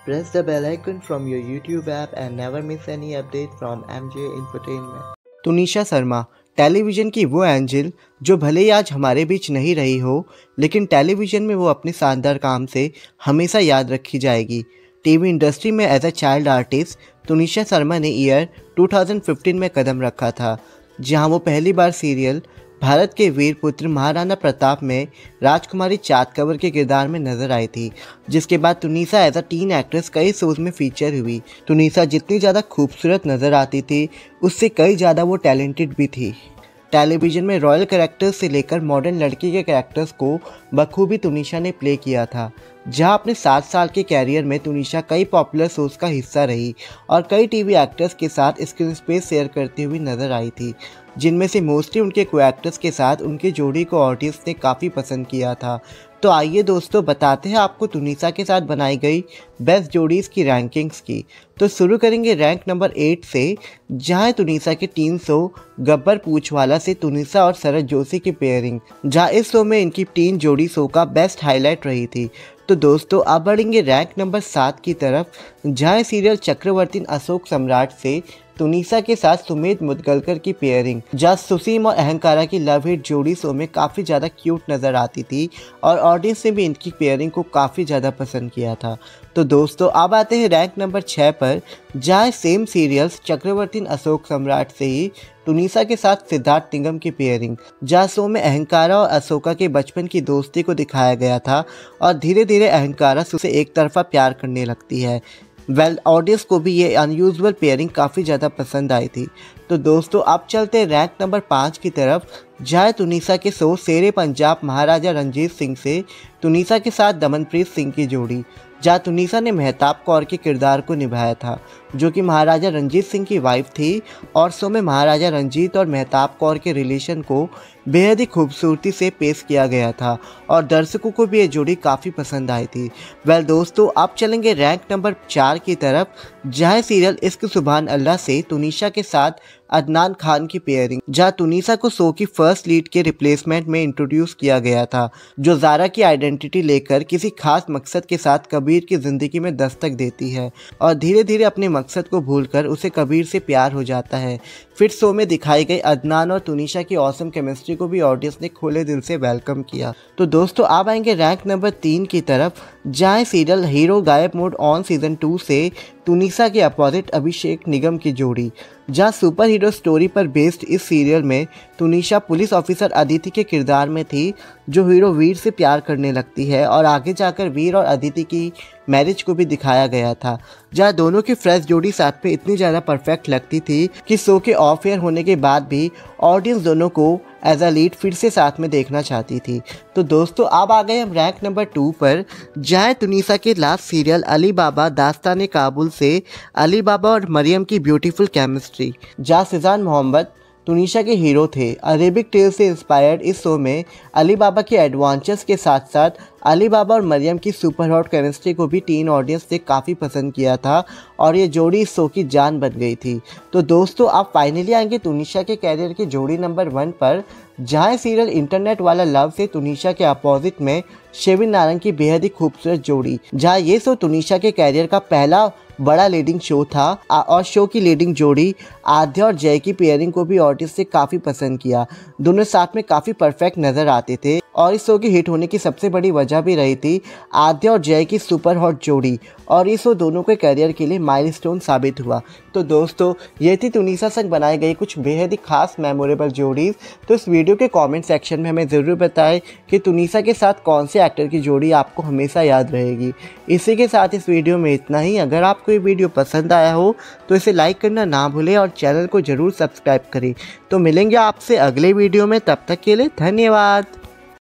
Press the bell icon from your YouTube app and never miss any update from MJ Infotainment. Tunisha Sharma television की वो angel जो भले ही आज हमारे बीच नहीं रही हो, लेकिन टेलीविज़न में वो अपने शानदार काम से हमेशा याद रखी जाएगी। टीवी इंडस्ट्री में as a child artist Tunisha Sharma ने ईयर 2015 में कदम रखा था, जहां वो पहली बार सीरियल भारत के वीर पुत्र महाराणा प्रताप में राजकुमारी चाँद कंवर के किरदार में नजर आई थी। जिसके बाद Tunisha as a teen actress कई शोज में फीचर हुई। तुनिशा जितनी ज़्यादा खूबसूरत नज़र आती थी, उससे कई ज़्यादा वो टैलेंटेड भी थी। टेलीविज़न में रॉयल कैरेक्टर्स से लेकर मॉडर्न लड़की के कैरेक्टर्स को बखूबी तुनिशा ने प्ले किया था। जहां अपने 7 साल के कैरियर में तुनिशा कई पॉपुलर शोज का हिस्सा रही और कई टीवी एक्टर्स के साथ स्क्रीन स्पेस शेयर करती हुई नजर आई थी, जिनमें से मोस्टली उनके को एक्टर्स के साथ उनकी जोड़ी को ऑडियंस ने काफ़ी पसंद किया था। तो आइए दोस्तों, बताते हैं आपको तुनिशा के साथ बनाई गई बेस्ट जोड़ीज़ की रैंकिंग्स की। तो शुरू करेंगे रैंक नंबर 8 से, जहां तुनिशा के 3 शो गब्बर पूछवाला से तुनिशा और शरद जोशी की पेयरिंग, जहां इस शो में इनकी 3 जोड़ी शो का बेस्ट हाईलाइट रही थी। तो दोस्तों अब बढ़ेंगे रैंक नंबर 7 की तरफ, जहां सीरियल चक्रवर्ती अशोक सम्राट से तुनिशा के साथ सुमेध मुदगलकर की पेयरिंग, जहाँ सुसीम और अहंकारा की लव हिट जोड़ी शो में काफ़ी ज़्यादा क्यूट नज़र आती थी और ऑडियंस ने भी इनकी पेयरिंग को काफ़ी ज़्यादा पसंद किया था। तो दोस्तों अब आते हैं रैंक नंबर 6 पर, जहाँ सेम सीरियल्स चक्रवर्ती अशोक सम्राट से ही तुनिशा के साथ सिद्धार्थ निगम की पेयरिंग, जहाँ शो में अहंकारा और अशोका के बचपन की दोस्ती को दिखाया गया था और धीरे धीरे अहंकारा से एक तरफा प्यार करने लगती है। ऑडियंस को भी ये अनयूजुअल पेयरिंग काफ़ी ज़्यादा पसंद आई थी। तो दोस्तों अब चलते हैं रैंक नंबर 5 की तरफ, जहाँ तुनिशा के शो शेरे पंजाब महाराजा रंजीत सिंह से तुनिशा के साथ दमनप्रीत सिंह की जोड़ी, जहाँ तुनिशा ने मेहताब कौर के किरदार को निभाया था, जो कि महाराजा रंजीत सिंह की वाइफ थी। और शो में महाराजा रंजीत और मेहताब कौर के रिलेशन को बेहद ही खूबसूरती से पेश किया गया था और दर्शकों को भी ये जोड़ी काफ़ी पसंद आई थी। दोस्तों अब चलेंगे रैंक नंबर 4 की तरफ, जहाँ सीरियल इश्क सुभान अल्लाह से तुनिशा के साथ अदनान खान की पेयरिंग, जहाँ तुनिशा को शो की फर्स्ट लीड के रिप्लेसमेंट में इंट्रोड्यूस किया गया था, जो ज़ारा की आइडेंटिटी लेकर किसी खास मकसद के साथ कबीर की ज़िंदगी में दस्तक देती है और धीरे धीरे अपने मकसद को भूलकर उसे कबीर से प्यार हो जाता है। फिर शो में दिखाई गई अदनान और तुनिशा की ऑसम केमिस्ट्री को भी ऑडियंस ने खुले दिल से वेलकम किया। तो दोस्तों अब आएंगे रैंक नंबर 3 की तरफ, जहाँ सीरियल हीरो गायब मोड ऑन सीजन 2 से तुनिशा के अपोजिट अभिषेक निगम की जोड़ी, जहाँ सुपर हीरो स्टोरी पर बेस्ड इस सीरियल में तुनिशा पुलिस ऑफिसर अदिति के किरदार में थी, जो हीरो वीर से प्यार करने लगती है और आगे जाकर वीर और अदिति की मैरिज को भी दिखाया गया था, जहाँ दोनों की फ्रेश जोड़ी साथ में इतनी ज़्यादा परफेक्ट लगती थी कि शो के ऑफ एयर होने के बाद भी ऑडियंस दोनों को एज अ लीड फिर से साथ में देखना चाहती थी। तो दोस्तों अब आ गए हम रैंक नंबर 2 पर, जहाँ तुनिशा के लास्ट सीरियल अली बाबा दास्तान काबुल से अली बाबा और मरियम की ब्यूटीफुल केमिस्ट्री, जहाँ सिजान मोहम्मद तुनिशा के हीरो थे। अरेबिक टेल से इंस्पायर्ड इस शो में अली बाबा के एडवेंचर्स के साथ साथ अली बाबा और मरियम की सुपर हॉट केमिस्ट्री को भी टीन ऑडियंस ने काफ़ी पसंद किया था और ये जोड़ी इस शो की जान बन गई थी। तो दोस्तों आप फाइनली आएंगे तुनिशा के कैरियर की जोड़ी नंबर 1 पर, जहाँ सीरियल इंटरनेट वाला लव से तुनिशा के अपोजिट में शेविन नारंग की बेहद ही खूबसूरत जोड़ी, जहाँ ये शो तुनिशा के कैरियर का पहला बड़ा लीडिंग शो था और शो की लीडिंग जोड़ी आद्या और जय की पेयरिंग को भी ऑडियंस ने काफ़ी पसंद किया। दोनों साथ में काफ़ी परफेक्ट नज़र आते थे और इस शो की हिट होने की सबसे बड़ी वजह भी रही थी आद्या और जय की सुपर हॉट जोड़ी, और ये शो दोनों के करियर के लिए माइलस्टोन साबित हुआ। तो दोस्तों ये थी तुनिशा संग बनाई गई कुछ बेहद ही खास मेमोरेबल जोड़ीज़। तो इस वीडियो के कमेंट सेक्शन में हमें ज़रूर बताएं कि तुनिशा के साथ कौन से एक्टर की जोड़ी आपको हमेशा याद रहेगी। इसी के साथ इस वीडियो में इतना ही। अगर आपको ये वीडियो पसंद आया हो तो इसे लाइक करना ना भूलें और चैनल को ज़रूर सब्सक्राइब करें। तो मिलेंगे आपसे अगले वीडियो में, तब तक के लिए धन्यवाद।